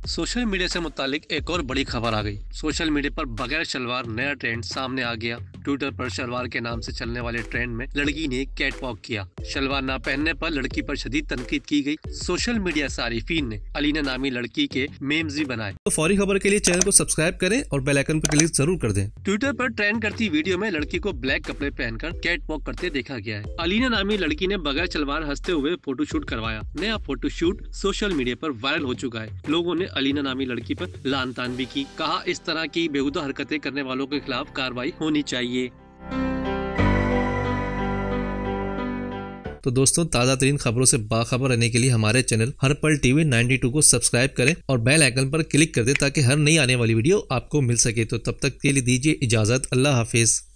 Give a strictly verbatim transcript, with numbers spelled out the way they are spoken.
Social media से मुतालिक एक और बड़ी खबर आ गई। सोशल मीडिया पर बगैर शलवार नया ट्रेंड सामने आ गया। ट्विटर पर शलवार के नाम से चलने वाले ट्रेंड में लड़की ने कैट वॉक किया। शलवार ना पहनने पर लड़की पर शदीद तनकीद की गई। सोशल मीडिया सारिफीन ने अलीना नामी लड़की के मेम्स भी बनाए। तो फौरी खबर के लिए चैनल को सब्सक्राइब करें और बेल आइकन पर क्लिक जरूर कर दें। ट्विटर पर ट्रेंड करती वीडियो में लड़की को ब्लैक कपड़े पहनकर कैट वॉक करते देखा गया है। अलीना नामी लड़की ने बगैर शलवार हंसते हुए फोटोशूट करवाया। नया फोटोशूट सोशल मीडिया पर वायरल हो चुका है। लोगों ने अलीना नामी लड़की पर लान तान भी की। कहा इस तरह की बेहुदा हरकतें करने वालों के खिलाफ कार्रवाई होनी चाहिए। तो दोस्तों, ताज़ा तरीन खबरों से बाखबर रहने के लिए हमारे चैनल हर पल टीवी बानवे को सब्सक्राइब करें और बेल आइकन पर क्लिक कर दें ताकि हर नई आने वाली वीडियो आपको मिल सके। तो तब तक के लिए दीजिए इजाजत। अल्लाह हाफिज।